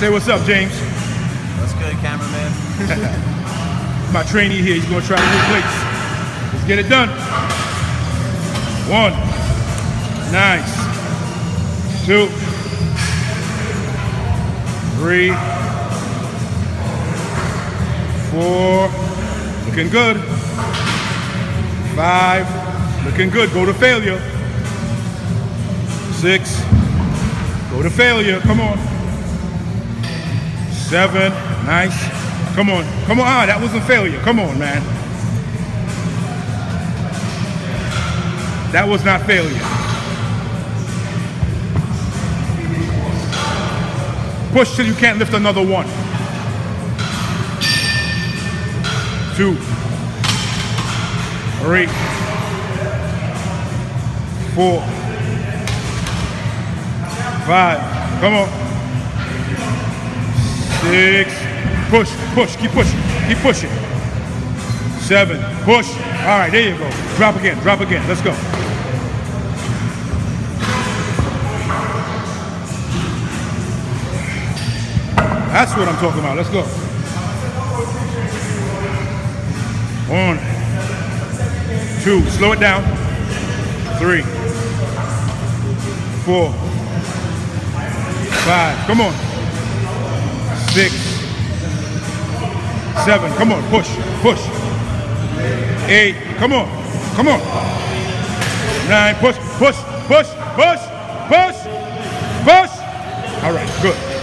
Say what's up, James. What's good, cameraman? My trainee here, he's gonna try to do plates. Let's get it done. 1, nice. 2, 3, 4, looking good. 5, looking good, go to failure. 6, go to failure, come on. 7, nice. Come on, come on, that wasn't failure, come on, man. That was not failure. Push till you can't lift another 1. 2, 3, 4, 5, come on. 6, push, push, keep pushing. 7, push. All right, there you go. Drop again, let's go. That's what I'm talking about, let's go. 1, 2, slow it down. 3, 4, 5, come on. 6, 7, come on, push. 8, come on. 9, push. All right, good.